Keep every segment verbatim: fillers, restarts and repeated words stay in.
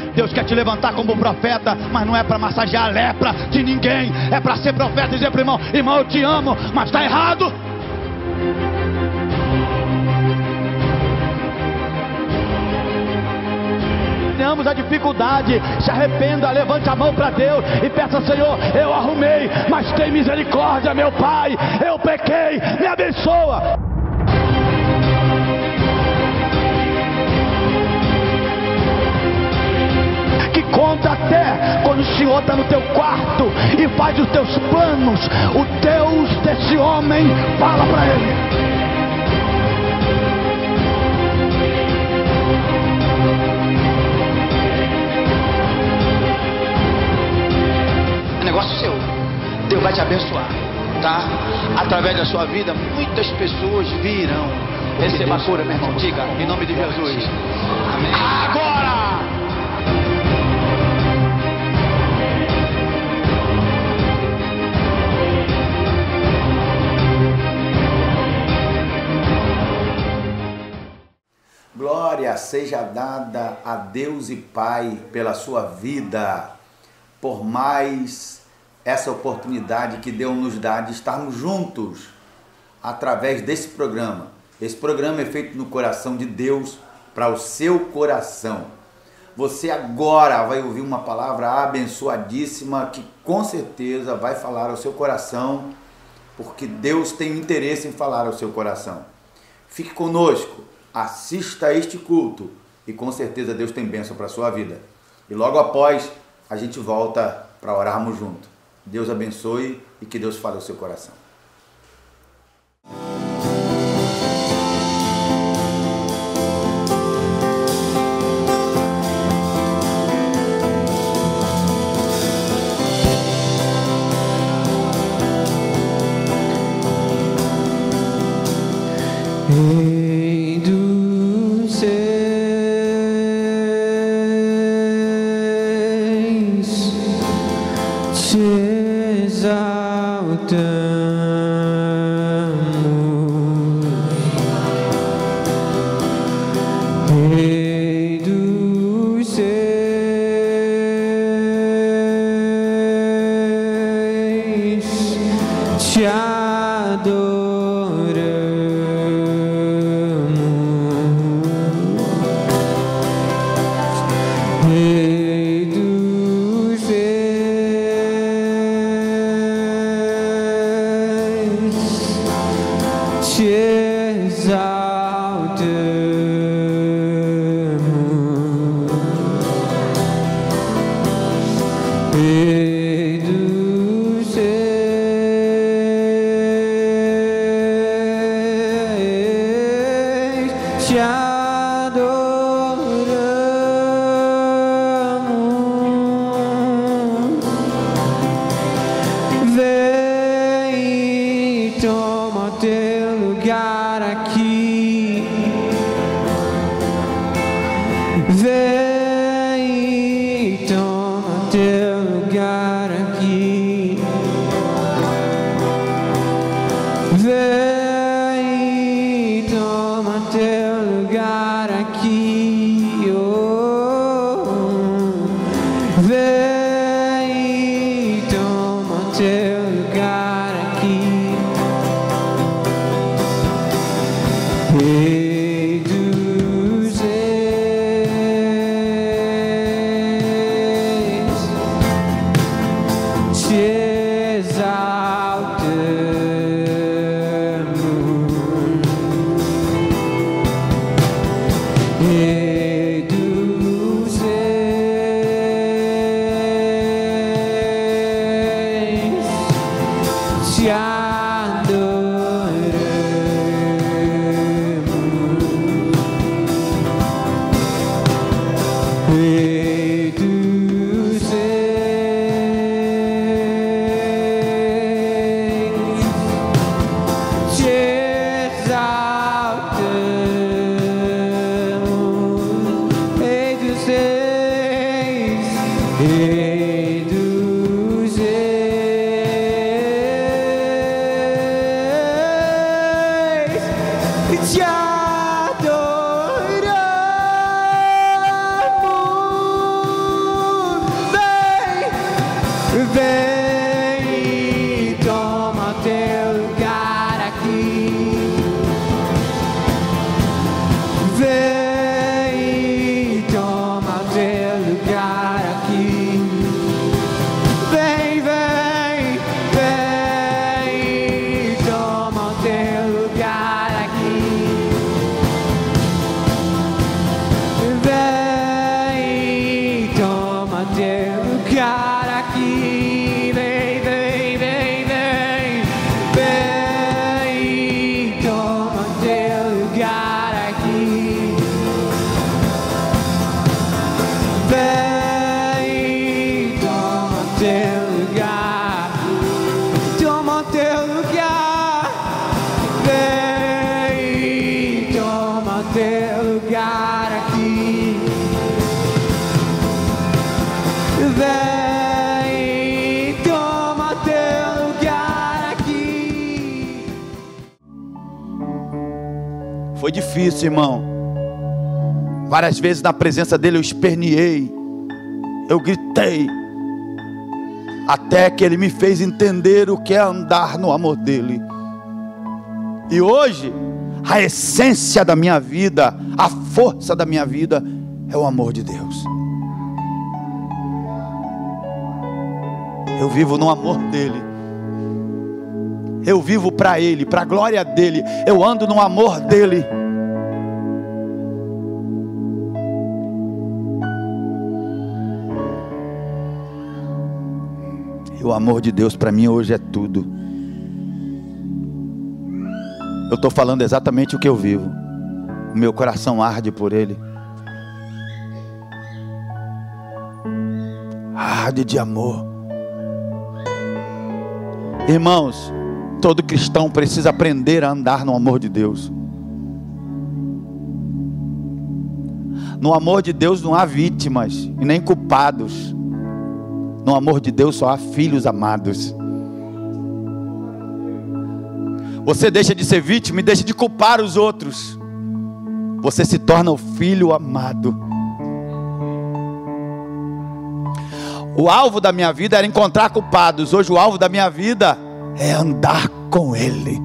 Deus quer te levantar como profeta, mas não é para massagear a lepra de ninguém. É para ser profeta e dizer para o irmão: irmão, eu te amo, mas está errado. Tenhamos a dificuldade, se arrependa, levante a mão para Deus e peça: Senhor, eu arrumei, mas tem misericórdia, meu Pai, eu pequei, me abençoa. Que conta até quando o Senhor está no teu quarto e faz os teus planos, o Deus desse homem fala para ele. Negócio seu, Deus vai te abençoar, tá? Através da sua vida, muitas pessoas virão. Receba a cura, meu irmão, diga, em nome de Jesus. Amém. Agora! Glória seja dada a Deus e Pai pela sua vida, por mais essa oportunidade que Deus nos dá de estarmos juntos através desse programa. Esse programa é feito no coração de Deus para o seu coração. Você agora vai ouvir uma palavra abençoadíssima que com certeza vai falar ao seu coração, porque Deus tem interesse em falar ao seu coração. Fique conosco, assista este culto e com certeza Deus tem bênção para a sua vida. E logo após a gente volta para orarmos junto. Deus abençoe e que Deus fale ao seu coração. Rei dos seis, te exaltamos, Rei dos seis, te adoramos. Te adoramos. Vem e toma teu lugar aqui. Vem e toma teu lugar aqui. Vem, vem, vem e toma teu lugar aqui. Vem e toma teu lugar aqui. Vem, vem, vem, vem. Vem e toma teu lugar aqui. Vem e toma teu lugar. Toma teu lugar. Vem e toma teu lugar aqui. Vem e toma teu lugar aqui. Foi difícil, irmão. Várias vezes na presença dele eu esperneei, eu gritei, até que ele me fez entender o que é andar no amor dele. E hoje, a essência da minha vida, a força da minha vida é o amor de Deus. Eu vivo no amor dele. Eu vivo para ele, para a glória dele. Eu ando no amor dele. E o amor de Deus para mim hoje é tudo. Eu estou falando exatamente o que eu vivo. O meu coração arde por ele. Arde de amor. Irmãos, todo cristão precisa aprender a andar no amor de Deus. No amor de Deus não há vítimas e nem culpados. No amor de Deus só há filhos amados. Você deixa de ser vítima e deixa de culpar os outros. Você se torna o filho amado. O alvo da minha vida era encontrar culpados. Hoje o alvo da minha vida é andar com ele.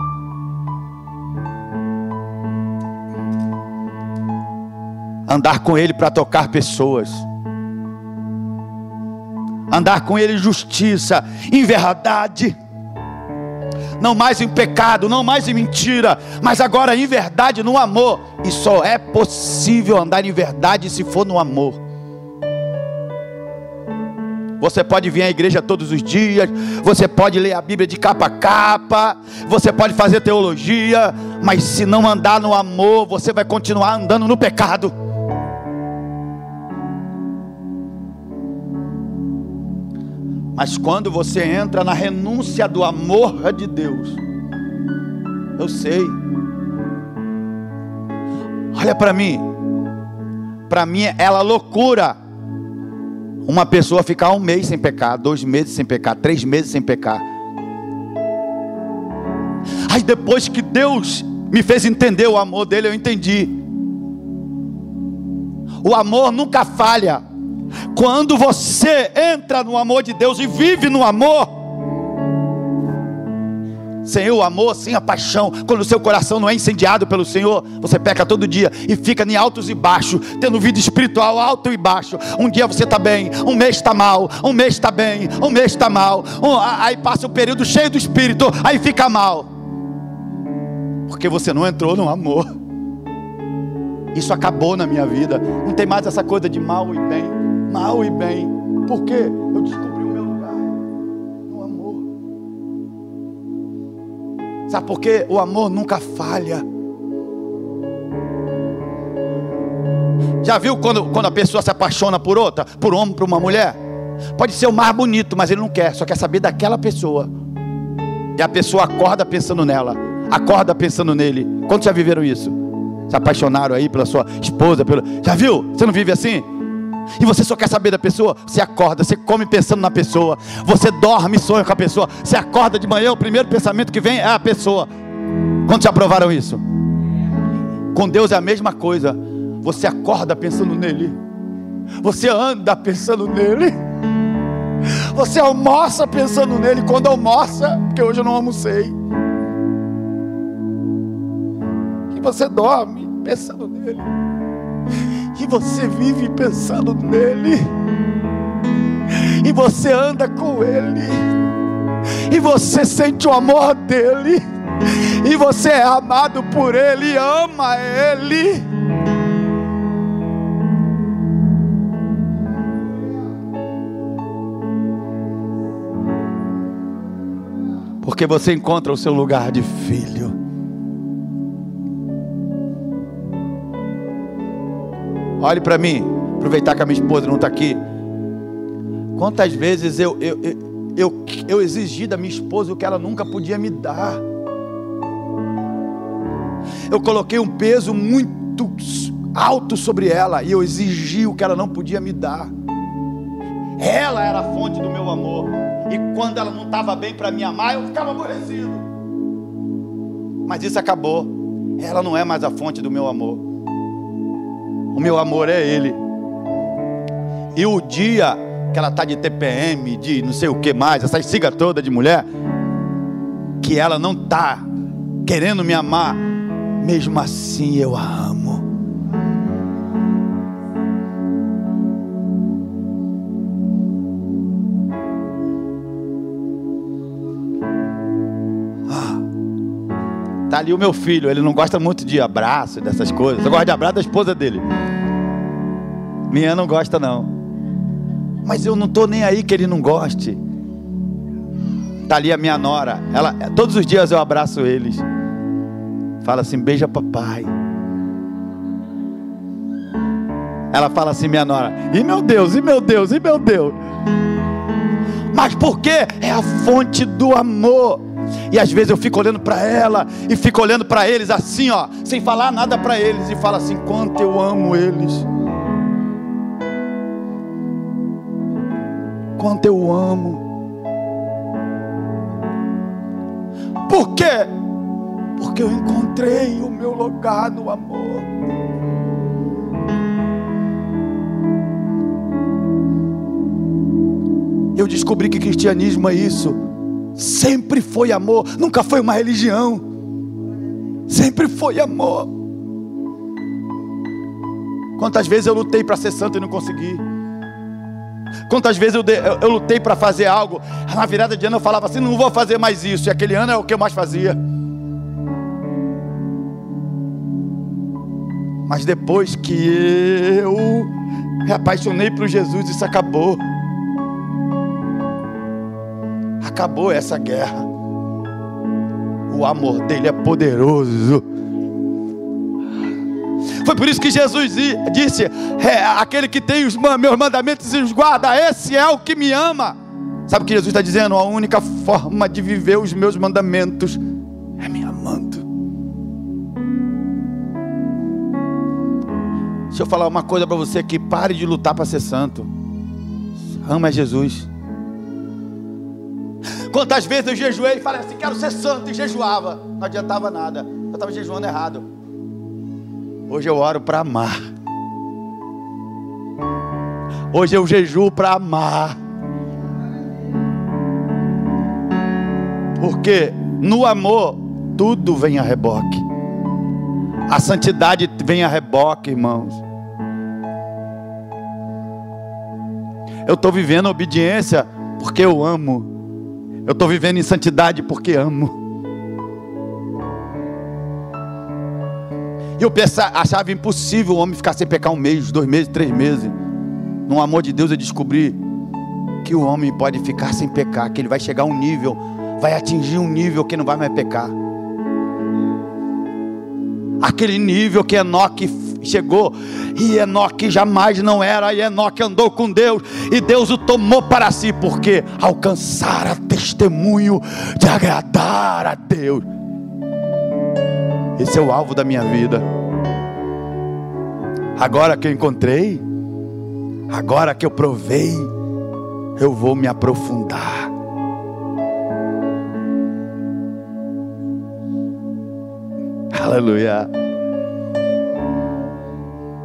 Andar com ele para tocar pessoas. Andar com ele em justiça, em verdade. Não mais em pecado, não mais em mentira, mas agora em verdade, no amor. E só é possível andar em verdade se for no amor. Você pode vir à igreja todos os dias, você pode ler a Bíblia de capa a capa, você pode fazer teologia, mas se não andar no amor, você vai continuar andando no pecado. Mas quando você entra na renúncia do amor de Deus, eu sei. Olha para mim. Para mim é loucura uma pessoa ficar um mês sem pecar, dois meses sem pecar, três meses sem pecar. Aí depois que Deus me fez entender o amor dele, eu entendi. O amor nunca falha. Quando você entra no amor de Deus e vive no amor, sem o amor, sem a paixão, quando o seu coração não é incendiado pelo Senhor, você peca todo dia e fica em altos e baixos, tendo vida espiritual alto e baixo. Um dia você está bem, um mês está mal, um mês está bem, um mês está mal, um, aí passa um período cheio do Espírito, aí fica mal, porque você não entrou no amor. Isso acabou na minha vida. Não tem mais essa coisa de mal e bem, mal e bem. Por quê? Eu descobri o meu lugar no amor. Sabe por quê? O amor nunca falha. Já viu quando, quando a pessoa se apaixona por outra, por um homem, por uma mulher? Pode ser o mais bonito, mas ele não quer, só quer saber daquela pessoa. E a pessoa acorda pensando nela, acorda pensando nele. Quantos já viveram isso? Se apaixonaram aí pela sua esposa, pelo... Já viu? Você não vive assim? E você só quer saber da pessoa? Você acorda, você come pensando na pessoa, você dorme e sonha com a pessoa, você acorda de manhã, o primeiro pensamento que vem é a pessoa. Quantos já provaram isso? Com Deus é a mesma coisa. Você acorda pensando nele, você anda pensando nele, Você almoça pensando nele. Quando almoça, porque hoje eu não almocei, e você dorme pensando nele, e você vive pensando nele, e você anda com ele, e você sente o amor dele, e você é amado por ele, ama ele. Porque você encontra o seu lugar de filho. Olhe para mim, aproveitar que a minha esposa não está aqui. Quantas vezes eu, eu, eu, eu, eu exigi da minha esposa o que ela nunca podia me dar. Eu coloquei um peso muito alto sobre ela e eu exigi o que ela não podia me dar. Ela era a fonte do meu amor. E quando ela não estava bem para me amar, eu ficava aborrecido. Mas isso acabou. Ela não é mais a fonte do meu amor. O meu amor é ele. E o dia que ela está de T P M, de não sei o que mais, essa siga toda de mulher, que ela não está querendo me amar, mesmo assim eu a amo. Tá ali o meu filho, ele não gosta muito de abraço, dessas coisas. Eu gosto de abraço da esposa dele. Minha não gosta não. Mas eu não estou nem aí que ele não goste. Tá ali a minha nora. Ela, todos os dias eu abraço eles. Fala assim, beija papai. Ela fala assim, minha nora, e meu Deus, e meu Deus, e meu Deus. Mas por quê? É a fonte do amor. E às vezes eu fico olhando para ela e fico olhando para eles assim, ó, sem falar nada para eles, e falo assim, quanto eu amo eles, quanto eu amo. Por quê? Porque eu encontrei o meu lugar no amor. Eu descobri que cristianismo é isso. Sempre foi amor, nunca foi uma religião. Sempre foi amor. Quantas vezes eu lutei para ser santo e não consegui? Quantas vezes eu, de, eu, eu lutei para fazer algo, na virada de ano eu falava assim, não vou fazer mais isso, e aquele ano é o que eu mais fazia. Mas depois que eu me apaixonei por Jesus, isso acabou. Acabou essa guerra. O amor dele é poderoso. Foi por isso que Jesus disse, é, aquele que tem os meus mandamentos e os guarda, esse é o que me ama. Sabe o que Jesus está dizendo? A única forma de viver os meus mandamentos é me amando. Deixa eu falar uma coisa para você aqui, pare de lutar para ser santo. Ama Jesus. Quantas vezes eu jejuei e falei assim, quero ser santo, e jejuava, não adiantava nada, eu estava jejuando errado. Hoje eu oro para amar. Hoje eu jejuo para amar. Porque no amor tudo vem a reboque. A santidade vem a reboque, irmãos. Eu estou vivendo obediência porque eu amo. Eu estou vivendo em santidade porque amo. E eu pensava, achava impossível o homem ficar sem pecar um mês, dois meses, três meses. No amor de Deus eu descobri que o homem pode ficar sem pecar, que ele vai chegar a um nível, vai atingir um nível que não vai mais pecar. Aquele nível que Enoque chegou, e Enoque jamais não era, e Enoque andou com Deus, e Deus o tomou para si, porque alcançara testemunho de agradar a Deus. Esse é o alvo da minha vida. Agora que eu encontrei, agora que eu provei, eu vou me aprofundar. Aleluia.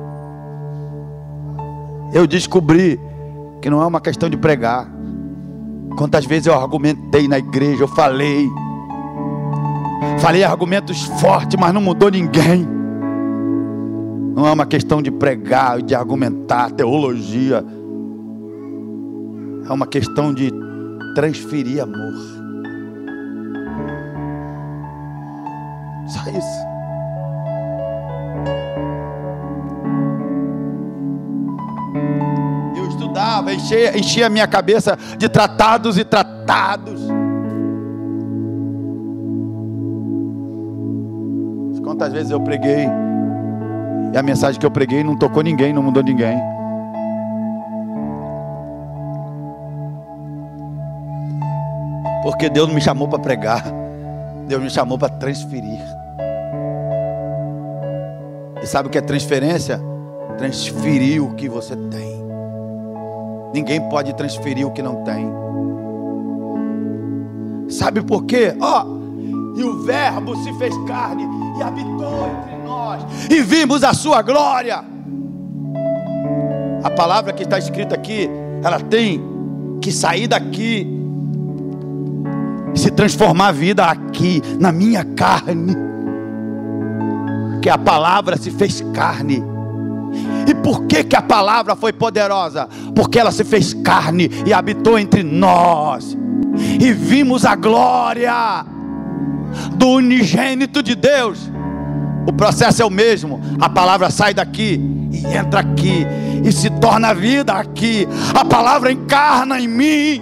Eu descobri que não é uma questão de pregar, Quantas vezes eu argumentei na igreja, eu falei. Falei argumentos fortes, mas não mudou ninguém. Não é uma questão de pregar, de argumentar, teologia. É uma questão de transferir amor. Só isso. Eu estudava, enchia, enchia a minha cabeça de tratados e tratados. Quantas vezes eu preguei e a mensagem que eu preguei não tocou ninguém, não mudou ninguém. Porque Deus não me chamou para pregar, Deus me chamou para transferir. E sabe o que é transferência? Transferir o que você tem. Ninguém pode transferir o que não tem. Sabe por quê? Ó, oh, e o verbo se fez carne e habitou entre nós, e vimos a sua glória. A palavra que está escrita aqui, ela tem que sair daqui, se transformar a vida aqui, na minha carne. Que a palavra se fez carne. E por que que a palavra foi poderosa? Porque ela se fez carne e habitou entre nós, e vimos a glória do unigênito de Deus. O processo é o mesmo. A palavra sai daqui e entra aqui, e se torna vida aqui. A palavra encarna em mim.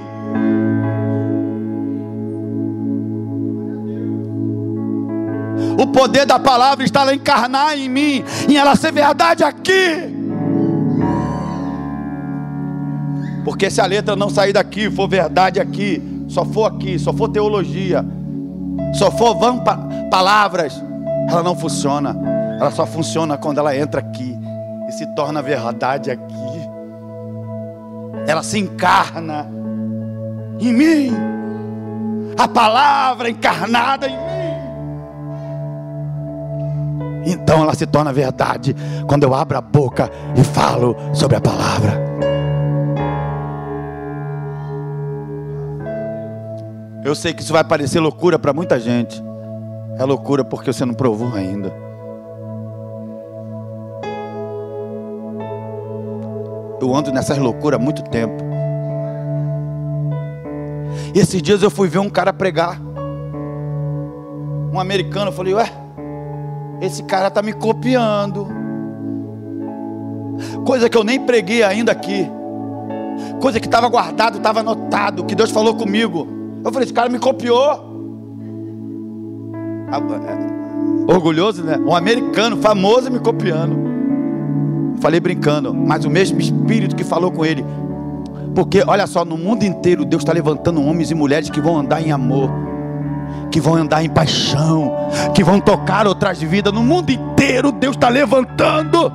O poder da palavra está lá encarnar em mim, em ela ser verdade aqui. Porque se a letra não sair daqui, for verdade aqui, só for aqui, só for teologia, só for vão pa palavras, ela não funciona. Ela só funciona quando ela entra aqui e se torna verdade aqui. Ela se encarna em mim. A palavra encarnada em mim. Então ela se torna verdade quando eu abro a boca e falo sobre a palavra. Eu sei que isso vai parecer loucura para muita gente. É loucura porque você não provou ainda. Eu ando nessas loucuras há muito tempo. E esses dias eu fui ver um cara pregar, um americano. Eu falei, ué, esse cara está me copiando. Coisa que eu nem preguei ainda aqui. Coisa que estava guardado, estava anotado, que Deus falou comigo. Eu falei, esse cara me copiou. Orgulhoso, né? Um americano famoso me copiando. Falei brincando, mas o mesmo Espírito que falou com ele. Porque olha só, no mundo inteiro Deus está levantando homens e mulheres que vão andar em amor, que vão andar em paixão, que vão tocar outras vidas. No mundo inteiro Deus está levantando.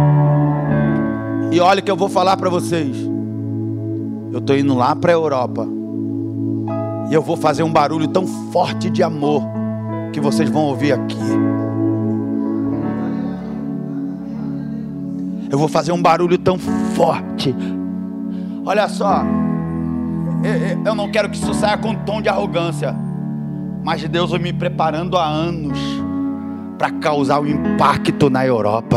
E olha que eu vou falar para vocês. Eu estou indo lá para a Europa, e eu vou fazer um barulho tão forte de amor que vocês vão ouvir aqui. Eu vou fazer um barulho tão forte. Olha só, eu não quero que isso saia com um tom de arrogância, mas Deus vai me preparando há anos para causar um impacto na Europa.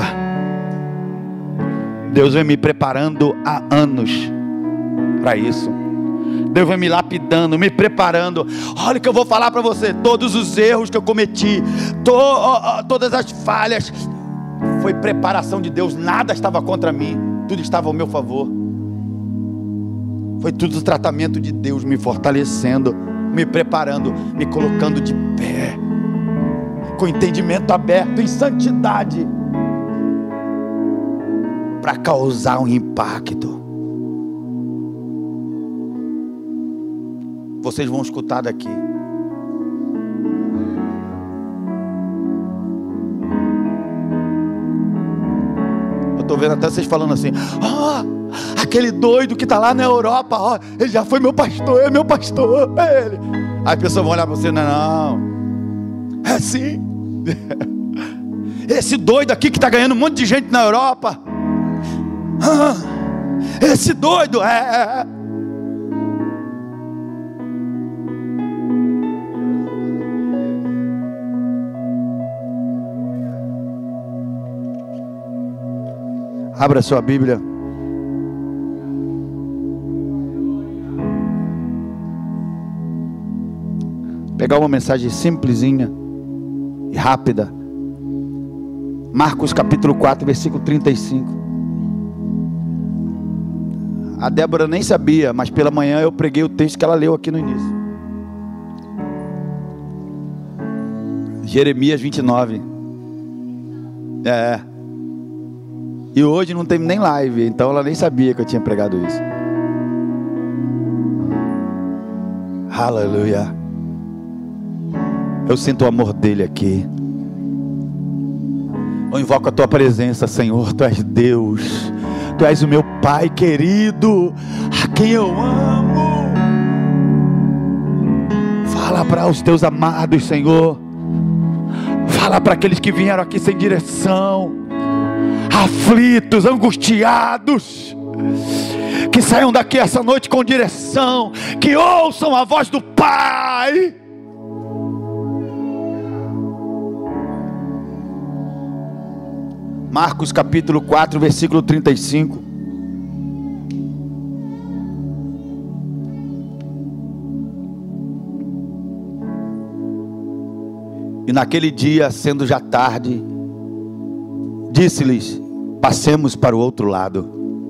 Deus vem me preparando há anos para isso. Deus vai me lapidando, me preparando. Olha o que eu vou falar para você. Todos os erros que eu cometi, to, todas as falhas, foi preparação de Deus. Nada estava contra mim, tudo estava ao meu favor. Foi tudo o tratamento de Deus me fortalecendo, me preparando, me colocando de pé, com entendimento aberto, em santidade, para causar um impacto. Vocês vão escutar daqui. Eu estou vendo até vocês falando assim, oh, aquele doido que está lá na Europa, oh, ele já foi meu pastor, é meu pastor, é ele. Aí as pessoas vão olhar para você, não, não, é assim. Esse doido aqui que está ganhando um monte de gente na Europa, ah, esse doido é... Abra sua Bíblia. Pegar uma mensagem simplesinha e rápida. Marcos capítulo quatro, versículo trinta e cinco. A Débora nem sabia, mas pela manhã eu preguei o texto que ela leu aqui no início. Jeremias vinte e nove. É. E hoje não tem nem live, então ela nem sabia que eu tinha pregado isso. Aleluia. Eu sinto o amor dele aqui. Eu invoco a tua presença, Senhor. Tu és Deus. Tu és o meu Pai querido, a quem eu amo. Fala para os teus amados, Senhor. Fala para aqueles que vieram aqui sem direção, aflitos, angustiados, que saiam daqui essa noite com direção, que ouçam a voz do Pai. Marcos capítulo quatro, versículo trinta e cinco. E naquele dia, sendo já tarde, disse-lhes: passemos para o outro lado.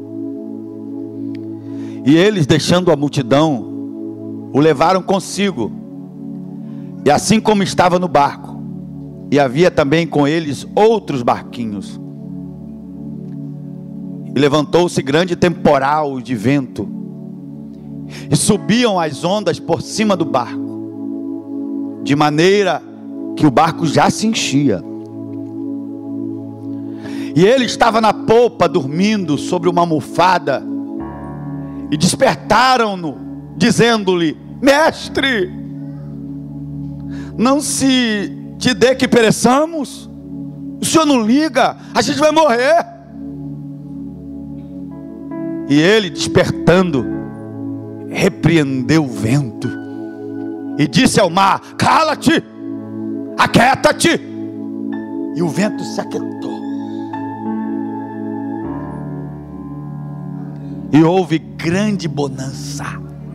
E eles, deixando a multidão, o levaram consigo. E assim como estava no barco, e havia também com eles outros barquinhos, e levantou-se grande temporal de vento, e subiam as ondas por cima do barco, de maneira que o barco já se enchia. E ele estava na popa, dormindo sobre uma almofada, e despertaram-no, dizendo-lhe: mestre, não se te dê que pereçamos? O senhor não liga? A gente vai morrer. E ele, despertando, repreendeu o vento e disse ao mar: cala-te, aquieta-te. E o vento se aquietou. E houve grande bonança.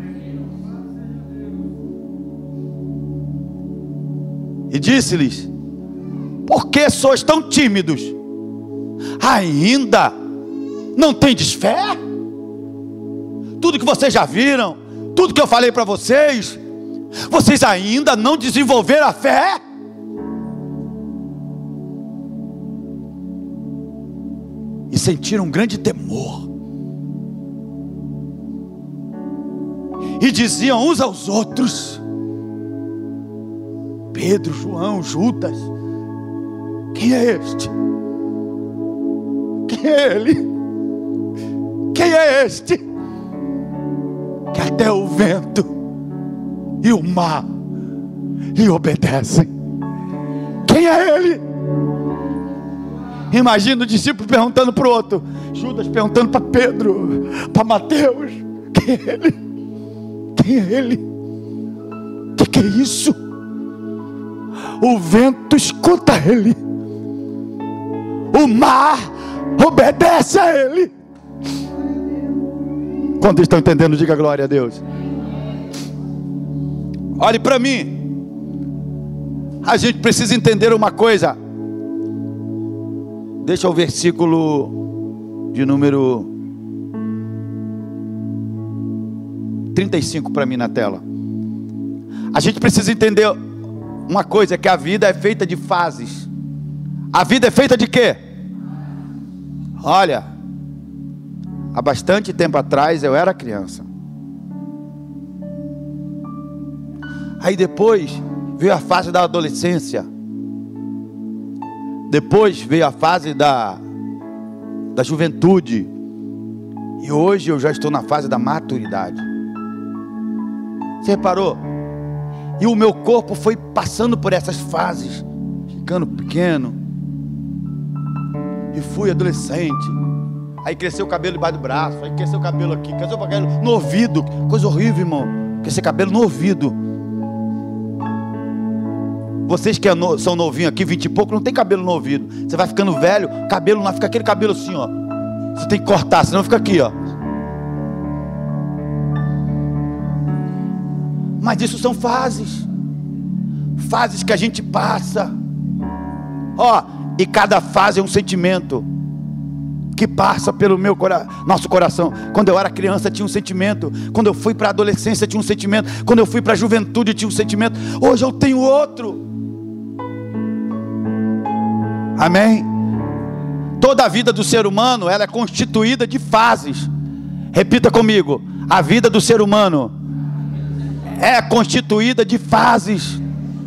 E disse-lhes: por que sois tão tímidos? Ainda não tendes fé? Tudo que vocês já viram, tudo que eu falei para vocês, vocês ainda não desenvolveram a fé? E sentiram um grande temor. E diziam uns aos outros: Pedro, João, Judas, quem é este? Quem é ele? Quem é este? Que até o vento e o mar lhe obedecem. Quem é ele? Imagina o discípulo perguntando para o outro, Judas perguntando para Pedro, para Mateus: quem é ele? Quem é ele? O que, que é isso? O vento escuta ele, o mar obedece a ele. Quando estão entendendo, diga glória a Deus. Olhe para mim. A gente precisa entender uma coisa. Deixa o versículo de número trinta e cinco para mim na tela. A gente precisa entender uma coisa, que a vida é feita de fases. A vida é feita de quê? Olha, há bastante tempo atrás eu era criança. Aí depois veio a fase da adolescência. Depois veio a fase da, da juventude. E hoje eu já estou na fase da maturidade. Você reparou? E o meu corpo foi passando por essas fases, ficando pequeno. E fui adolescente. Aí cresceu o cabelo debaixo do braço. Aí cresceu o cabelo aqui, cresceu o cabelo no ouvido. Coisa horrível, irmão. Crescer cabelo no ouvido. Vocês que é no, são novinhos aqui, vinte e pouco, não tem cabelo no ouvido. Você vai ficando velho, cabelo não fica aquele cabelo assim, ó. Você tem que cortar, senão fica aqui, ó. Mas isso são fases. Fases que a gente passa. Ó, e cada fase é um sentimento que passa pelo meu cora- nosso coração. Quando eu era criança tinha um sentimento. Quando eu fui para a adolescência tinha um sentimento. Quando eu fui para a juventude tinha um sentimento. Hoje eu tenho outro. Amém? Toda a vida do ser humano, ela é constituída de fases. Repita comigo: a vida do ser humano é constituída de fases.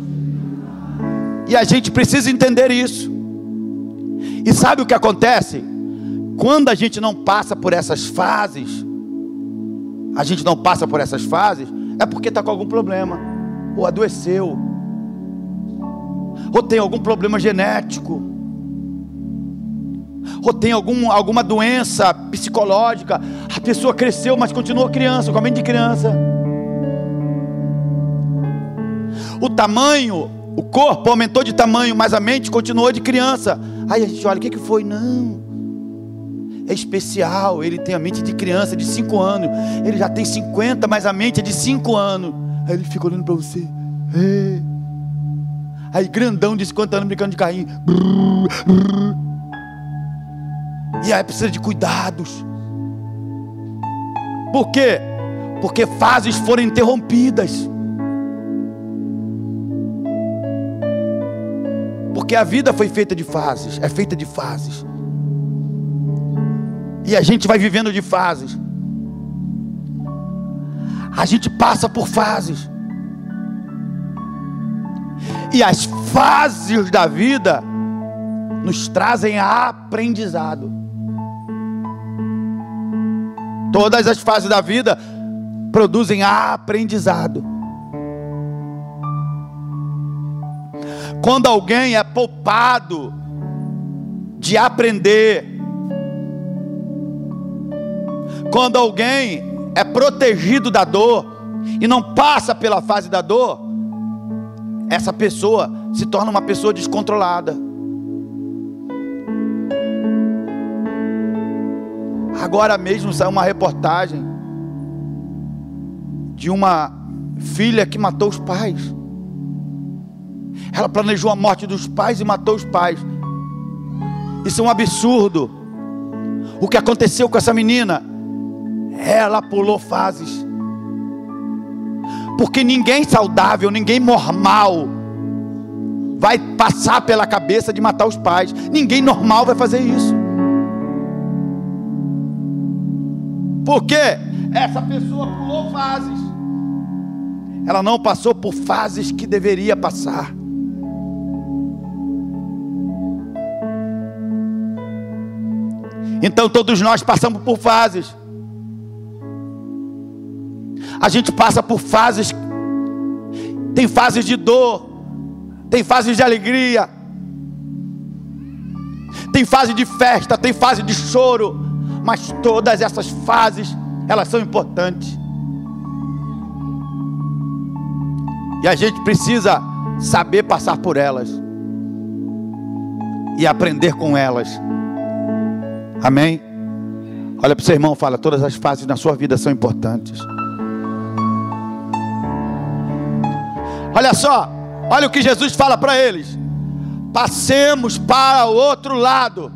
E a gente precisa entender isso. E sabe o que acontece? Quando a gente não passa por essas fases, a gente não passa por essas fases, é porque está com algum problema, ou adoeceu, ou tem algum problema genético, ou tem algum, alguma doença psicológica. A pessoa cresceu, mas continua criança, com a mente de criança. O tamanho, o corpo aumentou de tamanho, mas a mente continuou de criança. Aí a gente olha, o que, que foi? Não, é especial, ele tem a mente de criança, de cinco anos. Ele já tem cinquenta, mas a mente é de cinco anos. Aí ele fica olhando para você. É. Aí grandão de cinquenta anos brincando de carrinho. Brrr, brrr. E aí precisa de cuidados. Por quê? Porque fases foram interrompidas. Porque a vida foi feita de fases. É feita de fases. E a gente vai vivendo de fases. A gente passa por fases. E as fases da vida nos trazem aprendizado. Todas as fases da vida produzem aprendizado. Quando alguém é poupado de aprender, quando alguém é protegido da dor e não passa pela fase da dor, essa pessoa se torna uma pessoa descontrolada. Agora mesmo saiu uma reportagem de uma filha que matou os pais. Ela planejou a morte dos pais e matou os pais. Isso é um absurdo. O que aconteceu com essa menina? Ela pulou fases. Porque ninguém saudável, ninguém normal vai passar pela cabeça de matar os pais. Ninguém normal vai fazer isso. Porque essa pessoa pulou fases. Ela não passou por fases que deveria passar. Então todos nós passamos por fases. A gente passa por fases. Tem fases de dor, tem fases de alegria, tem fase de festa, tem fase de choro. Mas todas essas fases, elas são importantes. E a gente precisa saber passar por elas e aprender com elas. Amém? Olha para o seu irmão e fala: todas as fases na sua vida são importantes. Olha só, olha o que Jesus fala para eles: passemos para o outro lado.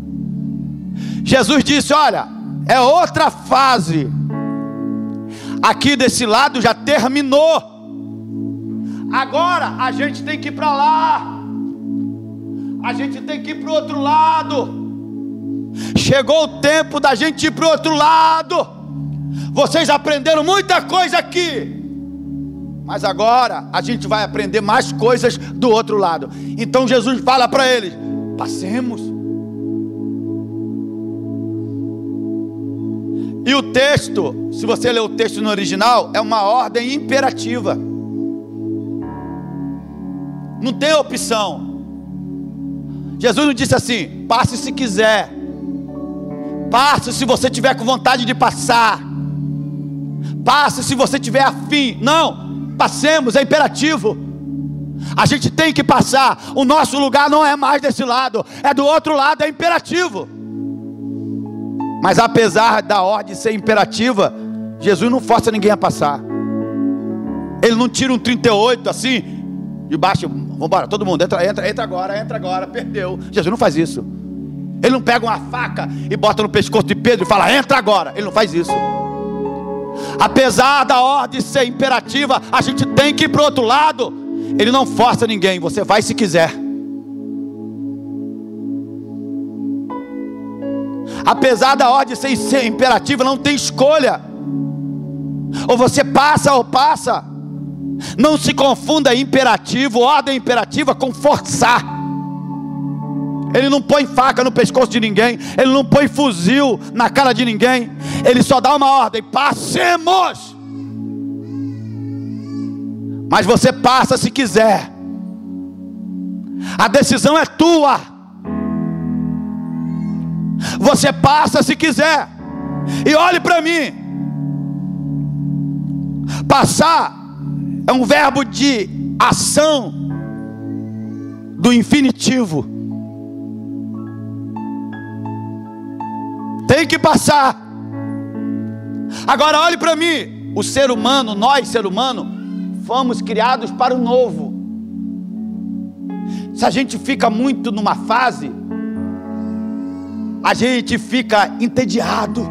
Jesus disse: olha, é outra fase. Aqui desse lado já terminou. Agora a gente tem que ir para lá. A gente tem que ir para o outro lado. Chegou o tempo da gente ir para o outro lado. Vocês aprenderam muita coisa aqui, mas agora a gente vai aprender mais coisas do outro lado. Então Jesus fala para eles: passemos. E o texto, se você ler o texto no original, é uma ordem imperativa. Não tem opção. Jesus não disse assim: passe se quiser, passe se você tiver com vontade de passar, passe se você tiver afim. Não, passemos, é imperativo. A gente tem que passar. O nosso lugar não é mais desse lado, é do outro lado, é imperativo. Mas apesar da ordem ser imperativa, Jesus não força ninguém a passar. Ele não tira um trinta e oito assim, de baixo, vamos embora, todo mundo, entra, entra, entra agora, entra agora, perdeu. Jesus não faz isso. Ele não pega uma faca e bota no pescoço de Pedro e fala, entra agora. Ele não faz isso. Apesar da ordem ser imperativa, a gente tem que ir para o outro lado. Ele não força ninguém, você vai se quiser. Apesar da ordem ser, ser imperativa, não tem escolha. Ou você passa ou passa. Não se confunda imperativo, ordem imperativa com forçar. Ele não põe faca no pescoço de ninguém. Ele não põe fuzil na cara de ninguém. Ele só dá uma ordem, passemos. Mas você passa se quiser. A decisão é tua. Você passa se quiser. E olhe para mim. Passar é um verbo de ação do infinitivo. Tem que passar. Agora olhe para mim. O ser humano, nós ser humano, fomos criados para o novo. Se a gente fica muito numa fase, a gente fica entediado.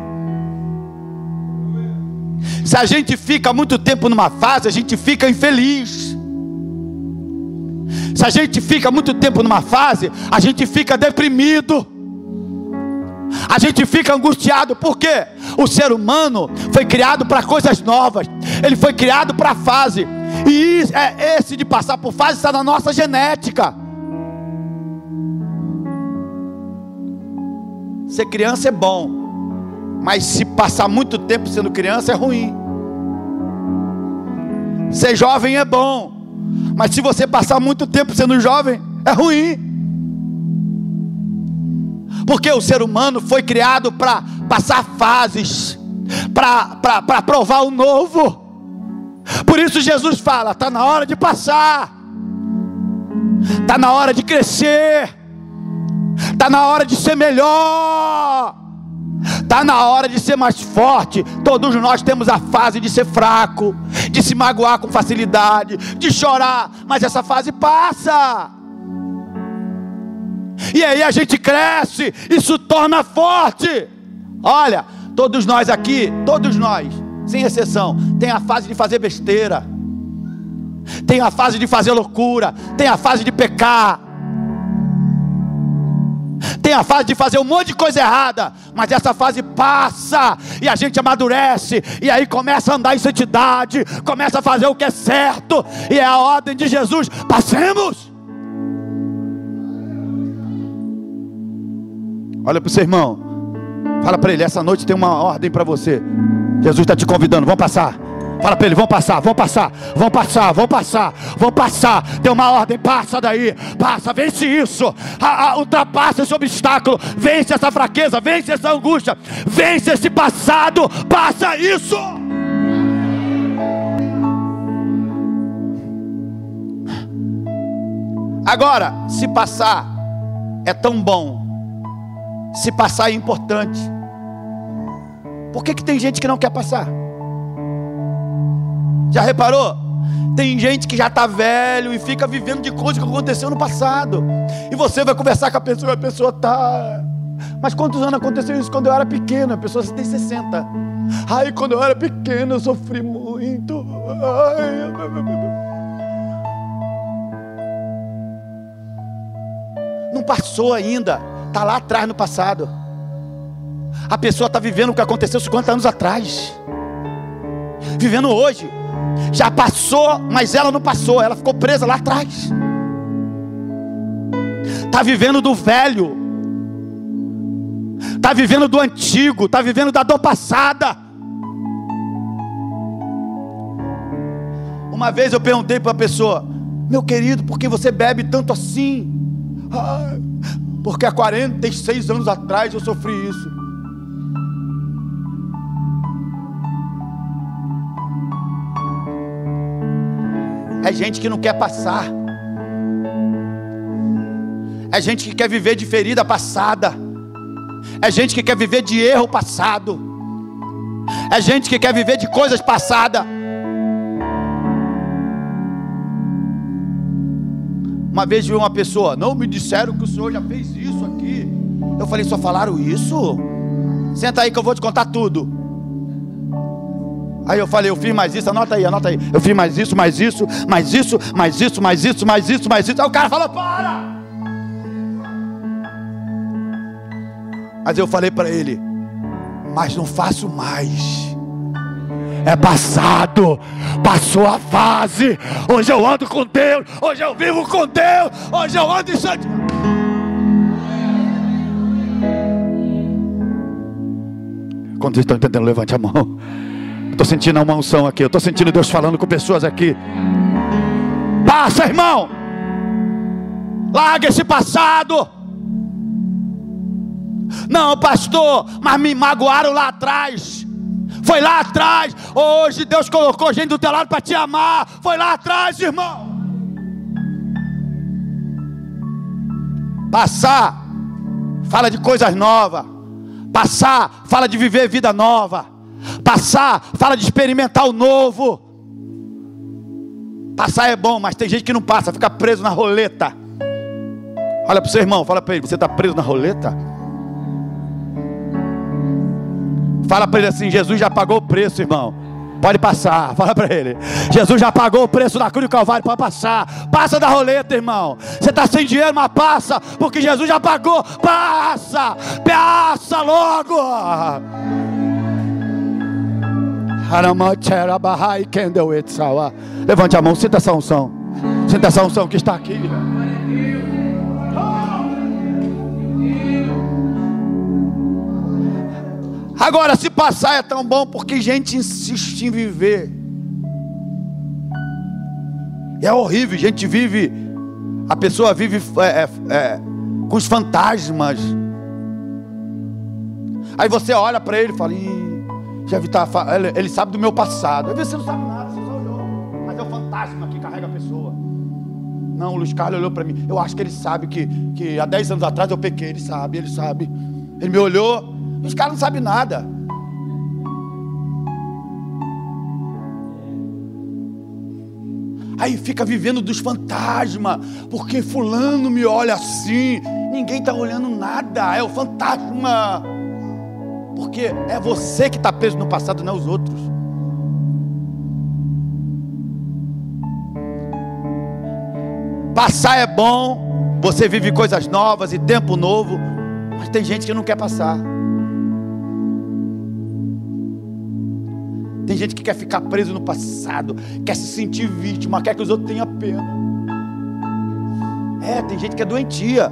Se a gente fica muito tempo numa fase, a gente fica infeliz. Se a gente fica muito tempo numa fase, a gente fica deprimido. A gente fica angustiado. Por quê? O ser humano foi criado para coisas novas. Ele foi criado para a fase. E é esse de passar por fase está na nossa genética. Ser criança é bom, mas se passar muito tempo sendo criança é ruim. Ser jovem é bom, mas se você passar muito tempo sendo jovem é ruim. Porque o ser humano foi criado para passar fases, para provar o novo. Por isso Jesus fala, está na hora de passar, está na hora de crescer, está na hora de ser melhor, está na hora de ser mais forte. Todos nós temos a fase de ser fraco, de se magoar com facilidade, de chorar, mas essa fase passa. E aí a gente cresce, isso torna forte. Olha, todos nós aqui, todos nós, sem exceção, tem a fase de fazer besteira, tem a fase de fazer loucura, tem a fase de pecar, tem a fase de fazer um monte de coisa errada. Mas essa fase passa e a gente amadurece, e aí começa a andar em santidade, começa a fazer o que é certo. E é a ordem de Jesus, passemos. Olha para o seu irmão, fala para ele, essa noite tem uma ordem para você. Jesus está te convidando, vamos passar. Fala para ele, vão passar, vão passar, vão passar, vão passar, vão passar. Tem uma ordem, passa daí, passa, vence isso, a, a, ultrapassa esse obstáculo, vence essa fraqueza, vence essa angústia, vence esse passado, passa isso. Agora, se passar é tão bom, se passar é importante, por que que tem gente que não quer passar? Já reparou? Tem gente que já está velho e fica vivendo de coisas que aconteceu no passado. E você vai conversar com a pessoa e a pessoa está... Mas quantos anos aconteceu isso? Quando eu era pequeno. A pessoa tem sessenta. Ai, quando eu era pequeno eu sofri muito. Ai. Não passou ainda. Está lá atrás no passado. A pessoa está vivendo o que aconteceu cinquenta anos atrás. Vivendo hoje. Já passou, mas ela não passou. Ela ficou presa lá atrás. Está vivendo do velho. Está vivendo do antigo. Está vivendo da dor passada. Uma vez eu perguntei para a pessoa: meu querido, por que você bebe tanto assim? Ah, porque há quarenta e seis anos atrás eu sofri isso. É gente que não quer passar. É gente que quer viver de ferida passada. É gente que quer viver de erro passado. É gente que quer viver de coisas passadas. Uma vez vi uma pessoa: não, me disseram que o senhor já fez isso aqui. Eu falei: só falaram isso? Senta aí que eu vou te contar tudo. Aí eu falei: eu fiz mais isso, anota aí, anota aí. Eu fiz mais isso, mais isso, mais isso, mais isso, mais isso, mais isso, mais isso. Aí o cara falou: para! Mas eu falei para ele: mas não faço mais. É passado, passou a fase. Hoje eu ando com Deus, hoje eu vivo com Deus, hoje eu ando em santidade. Quando vocês estão entendendo, levante a mão. Estou sentindo uma unção aqui, eu estou sentindo Deus falando com pessoas aqui. Passa, irmão. Larga esse passado. Não, pastor, mas me magoaram lá atrás. Foi lá atrás. Hoje Deus colocou gente do teu lado para te amar. Foi lá atrás, irmão. Passar fala de coisas novas. Passar fala de viver vida nova. Passar fala de experimentar o novo. Passar é bom, mas tem gente que não passa, fica preso na roleta. Olha para o seu irmão, fala para ele: você está preso na roleta? Fala para ele assim: Jesus já pagou o preço, irmão. Pode passar. Fala para ele: Jesus já pagou o preço da cruz do Calvário. Pode passar. Passa da roleta, irmão. Você está sem dinheiro, mas passa, porque Jesus já pagou. Passa. Passa logo. Levante a mão. Sinta essa unção. Sinta essa unção que está aqui. Agora, se passar é tão bom, porque gente insiste em viver. É horrível, gente vive, a pessoa vive é, é, com os fantasmas. Aí você olha para ele e fala: Ih, já vi, tá, ele, ele sabe do meu passado. Às vezes você não sabe nada, você só olhou, mas é o fantasma que carrega a pessoa. Não, o Luiz Carlos olhou para mim. Eu acho que ele sabe que, que há dez anos atrás eu pequei. Ele sabe, ele sabe. Ele me olhou. Os caras não sabem nada. Aí fica vivendo dos fantasmas. Porque fulano me olha assim. Ninguém está olhando nada. É o fantasma. Porque é você que está preso no passado, não os outros. Passar é bom. Você vive coisas novas e tempo novo. Mas tem gente que não quer passar. Tem gente que quer ficar preso no passado, quer se sentir vítima, quer que os outros tenham pena. É, tem gente que é doentia.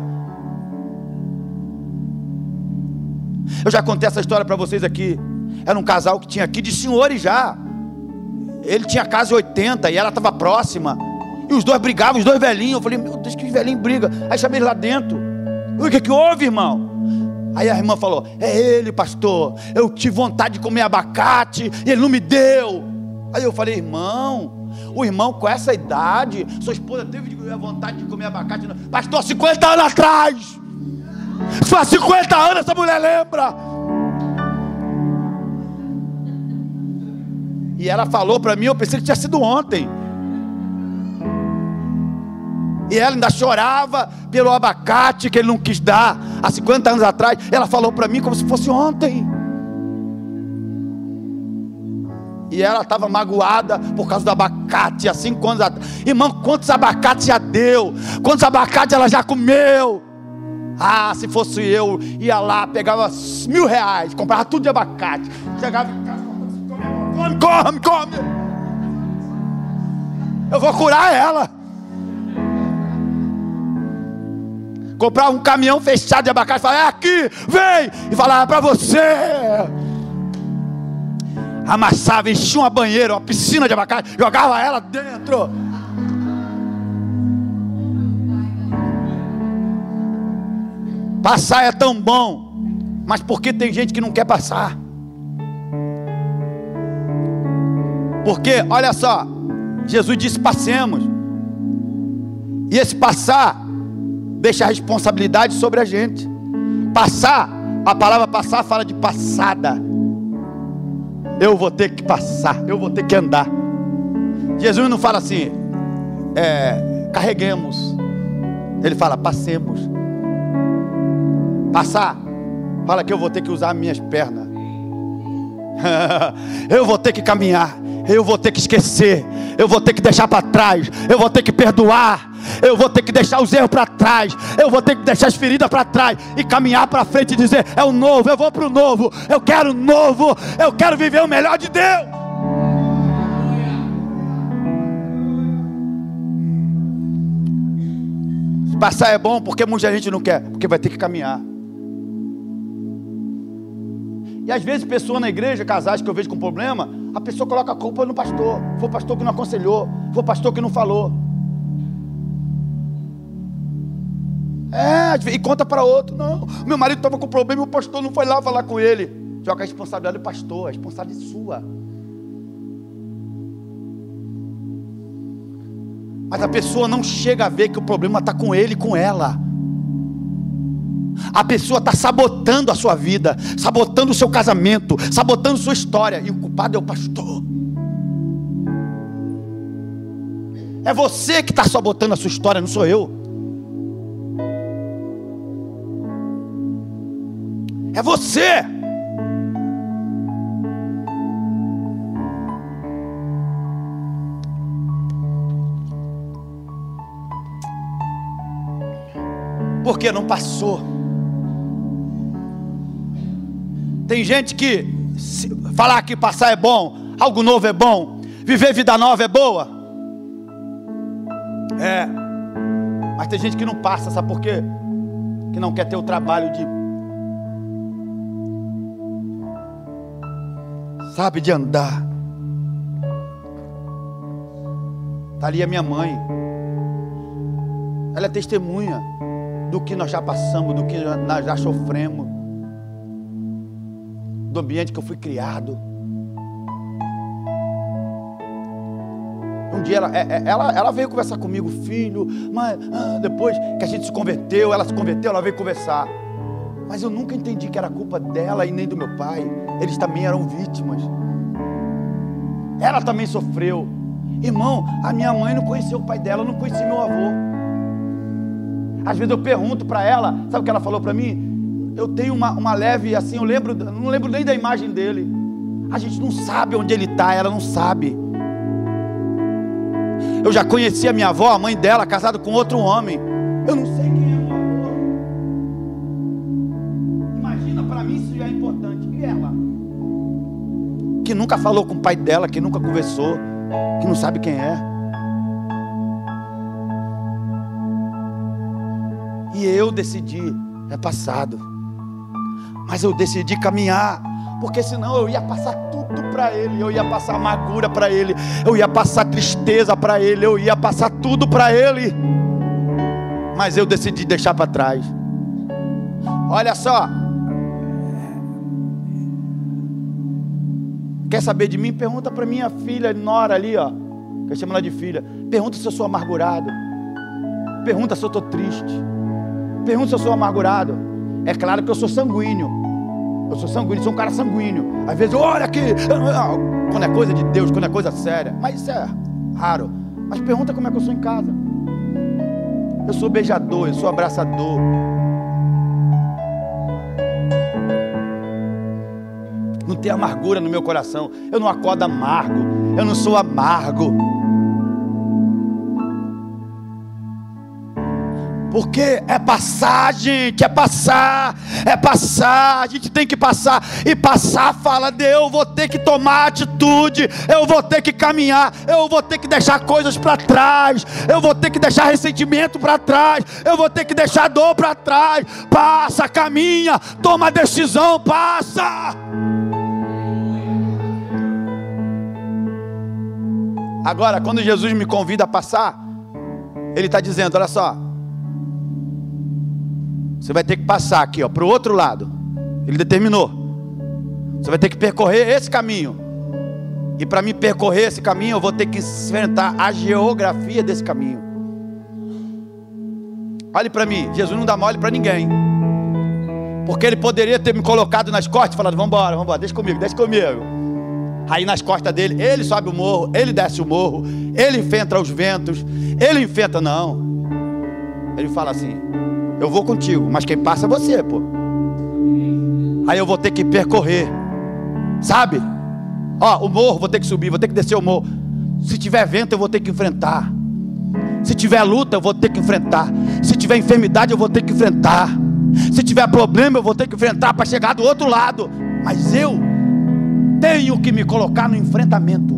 Eu já contei essa história para vocês aqui. Era um casal que tinha aqui de senhores já. Ele tinha casa oitenta e ela estava próxima. E os dois brigavam, os dois velhinhos. Eu falei: meu Deus, que velhinho briga. Aí chamei ele lá dentro. O que que houve, irmão? Aí a irmã falou: é ele, pastor. Eu tive vontade de comer abacate e ele não me deu. Aí eu falei: irmão, o irmão com essa idade, sua esposa teve vontade de comer abacate? Pastor, cinquenta anos atrás. Só cinquenta anos essa mulher lembra. E ela falou para mim, eu pensei que tinha sido ontem. E ela ainda chorava pelo abacate que ele não quis dar há cinquenta anos atrás. Ela falou para mim como se fosse ontem. E ela estava magoada por causa do abacate há cinco anos atrás. Irmão, quantos abacates já deu? Quantos abacates ela já comeu? Ah, se fosse eu, ia lá, pegava mil reais, comprava tudo de abacate. Chegava em casa, come, come, come. Eu vou curar ela. Comprava um caminhão fechado de abacate, falava: é aqui, vem, e falava: para você. Amassava, enchia uma banheira, uma piscina de abacate, jogava ela dentro. Passar é tão bom, mas por que tem gente que não quer passar? Porque, olha só, Jesus disse: passemos. E esse passar deixa a responsabilidade sobre a gente. Passar A palavra passar fala de passada. Eu vou ter que passar, eu vou ter que andar. Jesus não fala assim, é, carreguemos. Ele fala, passemos. Passar, fala que eu vou ter que usar minhas pernas. Eu vou ter que caminhar. Eu vou ter que esquecer. Eu vou ter que deixar para trás. Eu vou ter que perdoar. Eu vou ter que deixar os erros para trás. Eu vou ter que deixar as feridas para trás. E caminhar para frente e dizer, é o novo, eu vou para o novo. Eu quero o novo. Eu quero viver o melhor de Deus. Passar é bom porque muita gente não quer. Porque vai ter que caminhar. E às vezes pessoas na igreja, casais que eu vejo com problema, a pessoa coloca a culpa no pastor. Foi o pastor que não aconselhou, foi o pastor que não falou. É, e conta para outro. Não, meu marido estava com problema e o pastor não foi lá falar com ele. Joga a responsabilidade do pastor, a responsabilidade é sua. Mas a pessoa não chega a ver que o problema está com ele e com ela. A pessoa está sabotando a sua vida, sabotando o seu casamento, sabotando sua história. E o culpado é o pastor. É você que está sabotando a sua história, não sou eu. É você. Porque não passou. Tem gente que falar que passar é bom, algo novo é bom, viver vida nova é boa. É. Mas tem gente que não passa, sabe por quê? Que não quer ter o trabalho de, sabe, de andar. Está ali a minha mãe. Ela é testemunha do que nós já passamos, do que nós já sofremos, do ambiente que eu fui criado. Um dia ela, ela, ela veio conversar comigo, filho, mas ah, depois que a gente se converteu, ela se converteu, ela veio conversar. Mas eu nunca entendi que era culpa dela e nem do meu pai. Eles também eram vítimas. Ela também sofreu. Irmão, a minha mãe não conhecia o pai dela, eu não conhecia meu avô. Às vezes eu pergunto para ela, sabe o que ela falou para mim? Eu tenho uma, uma leve, assim, eu lembro, não lembro nem da imagem dele. A gente não sabe onde ele está, ela não sabe. Eu já conheci a minha avó, a mãe dela, casada com outro homem. Eu não sei quem é o avô. Imagina, para mim isso já é importante. E ela? Que nunca falou com o pai dela, que nunca conversou, que não sabe quem é. E eu decidi, é passado, mas eu decidi caminhar, porque senão eu ia passar tudo para ele, eu ia passar amargura para ele, eu ia passar tristeza para ele, eu ia passar tudo para ele, mas eu decidi deixar para trás. Olha só, quer saber de mim? Pergunta para minha filha Nora ali, ó, que eu chamo ela de filha. Pergunta se eu sou amargurado, pergunta se eu estou triste, pergunta se eu sou amargurado. É claro que eu sou sanguíneo. Eu sou sanguíneo, sou um cara sanguíneo. Às vezes, olha aqui, quando é coisa de Deus, quando é coisa séria. Mas isso é raro. Mas pergunta como é que eu sou em casa. Eu sou beijador, eu sou abraçador. Não tem amargura no meu coração. Eu não acordo amargo. Eu não sou amargo. Porque é passar, gente, é passar, é passar, a gente tem que passar, e passar fala de eu vou ter que tomar atitude, eu vou ter que caminhar, eu vou ter que deixar coisas para trás, eu vou ter que deixar ressentimento para trás, eu vou ter que deixar dor para trás. Passa, caminha, toma decisão, passa. Agora, quando Jesus me convida a passar, Ele está dizendo, olha só, você vai ter que passar aqui, ó, para o outro lado. Ele determinou. Você vai ter que percorrer esse caminho. E para mim percorrer esse caminho, eu vou ter que enfrentar a geografia desse caminho. Olhe para mim, Jesus não dá mole para ninguém. Porque ele poderia ter me colocado nas costas e falado, vamos embora, vamos embora, deixa comigo, deixa comigo. Aí nas costas dele, ele sobe o morro, ele desce o morro, ele enfrenta os ventos, ele enfrenta, não. Ele fala assim, eu vou contigo, mas quem passa é você, pô. Aí eu vou ter que percorrer, sabe? Ó, o morro, vou ter que subir, vou ter que descer o morro. Se tiver vento, eu vou ter que enfrentar. Se tiver luta, eu vou ter que enfrentar. Se tiver enfermidade, eu vou ter que enfrentar. Se tiver problema, eu vou ter que enfrentar para chegar do outro lado. Mas eu tenho que me colocar no enfrentamento.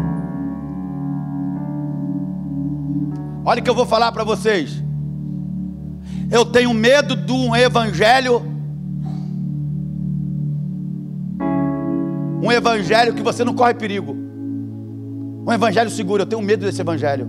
Olha o que eu vou falar para vocês. Eu tenho medo de um evangelho, um evangelho que você não corre perigo, um evangelho seguro. Eu tenho medo desse evangelho.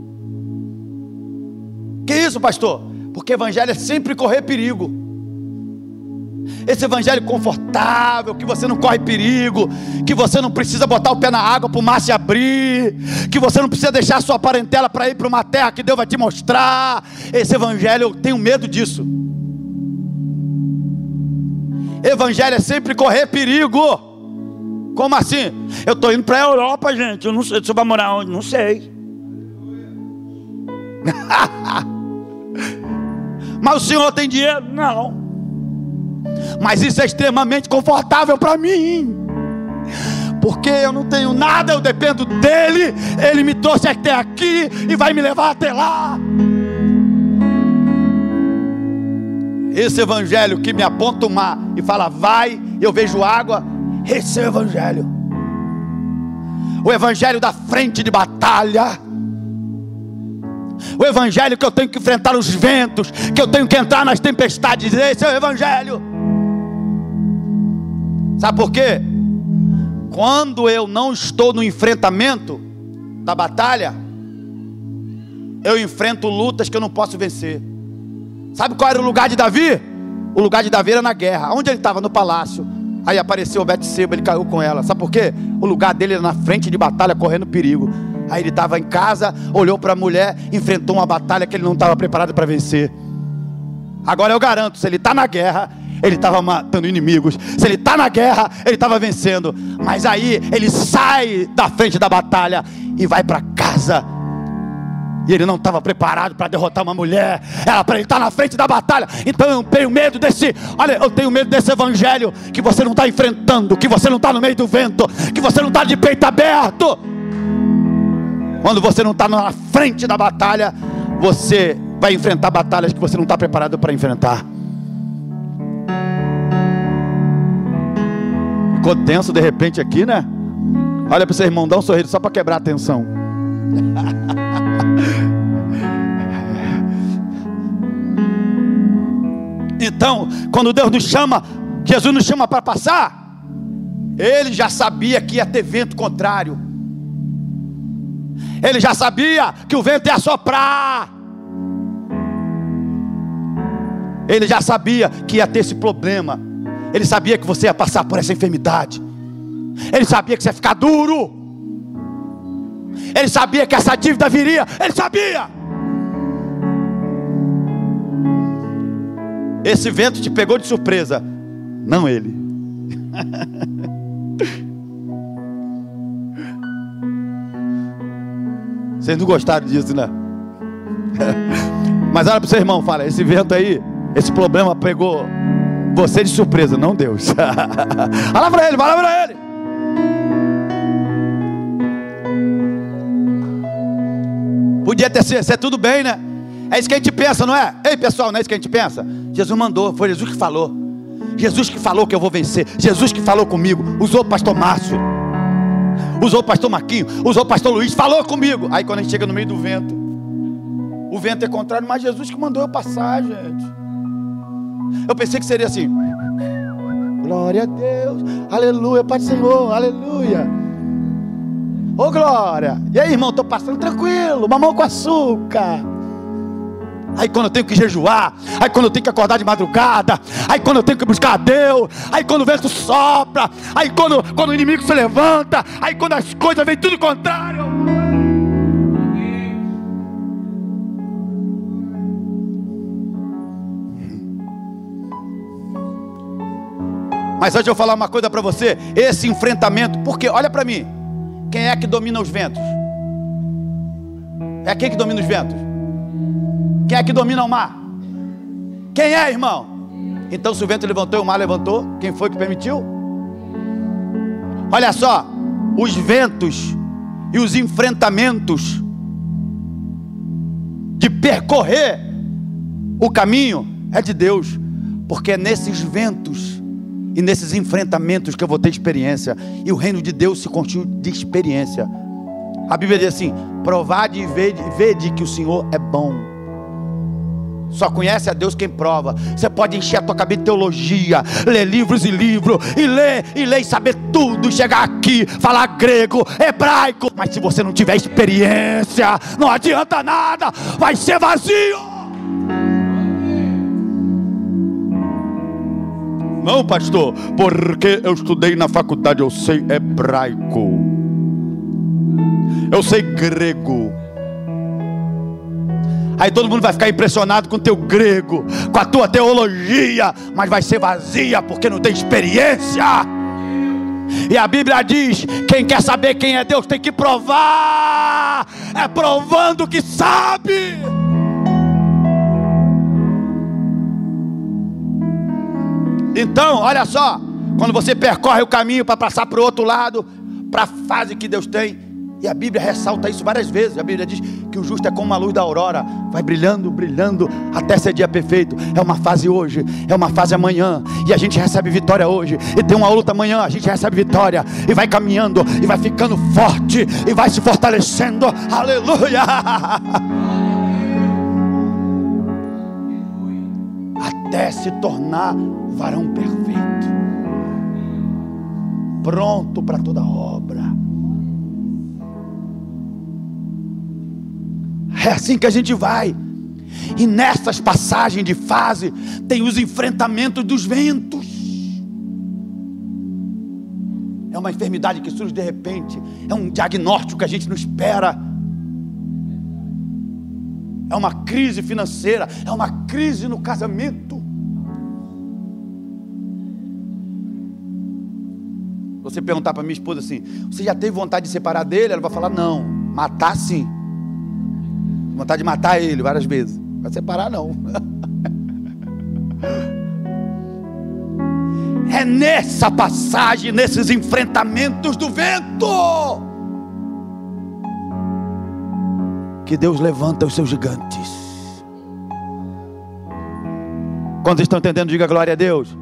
Que isso, pastor? Porque evangelho é sempre correr perigo. Esse evangelho confortável, que você não corre perigo, que você não precisa botar o pé na água para o mar se abrir, que você não precisa deixar a sua parentela para ir para uma terra que Deus vai te mostrar. Esse evangelho, eu tenho medo disso. Evangelho é sempre correr perigo. Como assim? Eu estou indo para a Europa, gente, eu não sei, você vai morar onde? Não sei. Mas o senhor tem dinheiro? Não. Mas isso é extremamente confortável para mim, porque eu não tenho nada, eu dependo dele. Ele me trouxe até aqui e vai me levar até lá. Esse evangelho que me aponta o mar e fala vai, eu vejo água, esse é o evangelho. O evangelho da frente de batalha, o evangelho que eu tenho que enfrentar os ventos, que eu tenho que entrar nas tempestades. Esse é o evangelho. Sabe por quê? Quando eu não estou no enfrentamento da batalha, eu enfrento lutas que eu não posso vencer. Sabe qual era o lugar de Davi? O lugar de Davi era na guerra. Onde ele estava? No palácio. Aí apareceu Betseba, ele caiu com ela. Sabe por quê? O lugar dele era na frente de batalha, correndo perigo. Aí ele estava em casa, olhou para a mulher, enfrentou uma batalha que ele não estava preparado para vencer. Agora eu garanto, se ele está na guerra, ele estava matando inimigos. Se ele está na guerra, ele estava vencendo. Mas aí ele sai da frente da batalha e vai para casa. E ele não estava preparado para derrotar uma mulher. Era para ele estar na frente da batalha. Então eu tenho medo desse, olha, eu tenho medo desse evangelho que você não está enfrentando, que você não está no meio do vento, que você não está de peito aberto. Quando você não está na frente da batalha, você vai enfrentar batalhas que você não está preparado para enfrentar. Ficou tenso de repente aqui, né? Olha para o seu irmão, dá um sorriso só para quebrar a tensão. Então, quando Deus nos chama, Jesus nos chama para passar, Ele já sabia que ia ter vento contrário. Ele já sabia que o vento ia soprar. Ele já sabia que ia ter esse problema. Ele sabia que você ia passar por essa enfermidade. Ele sabia que você ia ficar duro. Ele sabia que essa dívida viria. Ele sabia. Esse vento te pegou de surpresa, não ele. Vocês não gostaram disso, né? Mas olha para o seu irmão, fala, esse vento aí, esse problema pegou você de surpresa, não Deus. Fala para ele, fala para ele. Podia ter sido, ser tudo bem, né? É isso que a gente pensa, não é? Ei pessoal, não é isso que a gente pensa? Jesus mandou, foi Jesus que falou. Jesus que falou que eu vou vencer. Jesus que falou comigo. Usou o pastor Márcio, usou o pastor Marquinho, usou o pastor Luiz, falou comigo. Aí quando a gente chega no meio do vento, o vento é contrário, mas Jesus que mandou eu passar, gente. Eu pensei que seria assim: glória a Deus, aleluia, Pai do Senhor, aleluia. Ô glória. E aí irmão, estou passando tranquilo, mamão com açúcar. Aí quando eu tenho que jejuar, aí quando eu tenho que acordar de madrugada, aí quando eu tenho que buscar a Deus, aí quando o vento sopra, aí quando, quando o inimigo se levanta, aí quando as coisas vêm tudo contrário. Mas antes de eu falar uma coisa para você, esse enfrentamento, porque olha para mim, quem é que domina os ventos? É quem que domina os ventos? Quem é que domina o mar? Quem é, irmão? Então se o vento levantou e o mar levantou, quem foi que permitiu? Olha só, os ventos e os enfrentamentos de percorrer o caminho é de Deus, porque é nesses ventos e nesses enfrentamentos que eu vou ter experiência, e o reino de Deus se constitui de experiência. A Bíblia diz assim: provade e vede, vede que o Senhor é bom. Só conhece a Deus quem prova. Você pode encher a tua cabeça de teologia, ler livros e livros, e ler, e ler e saber tudo, e chegar aqui, falar grego, hebraico, mas se você não tiver experiência, não adianta nada, vai ser vazio. Não, pastor, porque eu estudei na faculdade, eu sei hebraico, eu sei grego. Aí todo mundo vai ficar impressionado com o teu grego, com a tua teologia, mas vai ser vazia porque não tem experiência. E a Bíblia diz: quem quer saber quem é Deus tem que provar. É provando que sabe. Então, olha só, quando você percorre o caminho para passar para o outro lado, para a fase que Deus tem, e a Bíblia ressalta isso várias vezes. A Bíblia diz que o justo é como a luz da aurora, vai brilhando, brilhando, até ser dia perfeito. É uma fase hoje, é uma fase amanhã, e a gente recebe vitória hoje, e tem uma luta amanhã, a gente recebe vitória, e vai caminhando, e vai ficando forte, e vai se fortalecendo. Aleluia! Até se tornar varão perfeito, pronto para toda obra. É assim que a gente vai. E nessas passagens de fase tem os enfrentamentos dos ventos. É uma enfermidade que surge de repente, é um diagnóstico que a gente não espera, é uma crise financeira, é uma crise no casamento. Você perguntar para minha esposa assim: você já teve vontade de separar dele? Ela vai falar: não. Matar sim, vontade de matar ele várias vezes, vai separar não. É nessa passagem, nesses enfrentamentos do vento, que Deus levanta os seus gigantes. Quantos estão entendendo? Diga glória a Deus.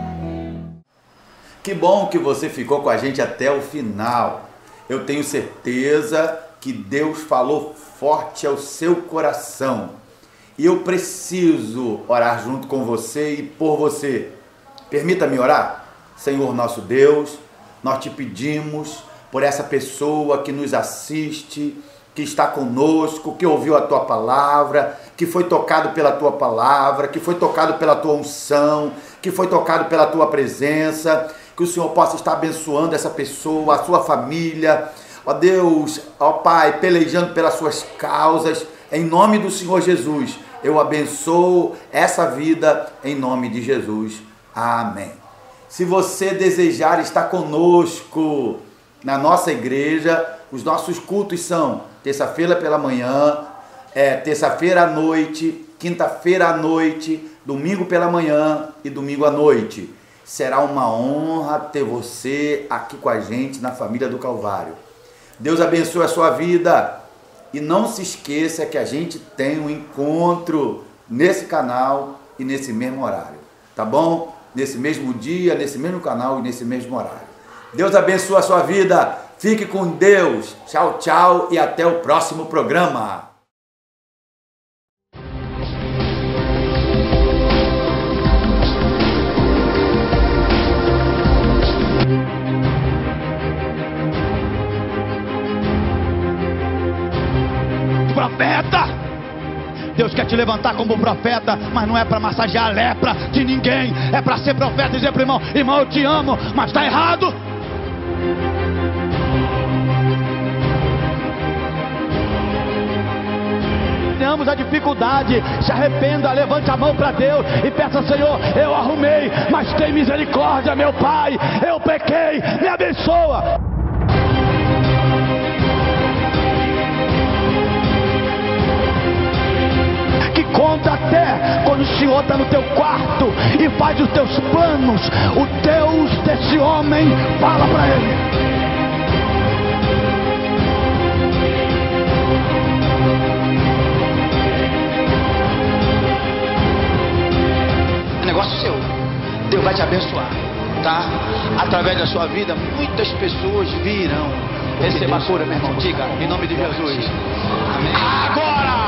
Que bom que você ficou com a gente até o final. Eu tenho certeza que Deus falou forte ao seu coração. E eu preciso orar junto com você e por você. Permita-me orar. Senhor nosso Deus, nós te pedimos por essa pessoa que nos assiste, que está conosco, que ouviu a tua palavra, que foi tocado pela tua palavra, que foi tocado pela tua unção, que foi tocado pela tua presença. Que o Senhor possa estar abençoando essa pessoa, a sua família, ó Deus, ó Pai, pelejando pelas suas causas, em nome do Senhor Jesus. Eu abençoo essa vida em nome de Jesus. Amém. Se você desejar estar conosco na nossa igreja, os nossos cultos são terça-feira pela manhã, é, terça-feira à noite, quinta-feira à noite, domingo pela manhã e domingo à noite. Será uma honra ter você aqui com a gente na família do Calvário. Deus abençoe a sua vida. E não se esqueça que a gente tem um encontro nesse canal e nesse mesmo horário. Tá bom? Nesse mesmo dia, nesse mesmo canal e nesse mesmo horário. Deus abençoe a sua vida. Fique com Deus. Tchau, tchau e até o próximo programa. Profeta, Deus quer te levantar como profeta, mas não é para massagear a lepra de ninguém, é para ser profeta e dizer para o irmão: irmão, eu te amo, mas está errado. Te amo enfrentamos a dificuldade, se arrependa, levante a mão para Deus e peça: Senhor, eu arrumei, mas tem misericórdia, meu Pai, eu pequei, me abençoa. Que conta até quando o Senhor está no teu quarto e faz os teus planos, o Deus desse homem fala para ele. É negócio seu. Deus vai te abençoar, tá? Através da sua vida, muitas pessoas virão. Receba a cura, meu irmão. Diga, em nome de Jesus. Amém. Agora!